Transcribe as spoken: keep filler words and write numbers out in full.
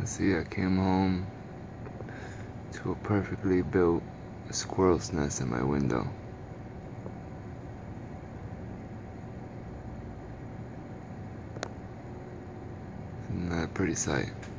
See, I came home to a perfectly built squirrel's nest in my window. Isn't that a pretty sight?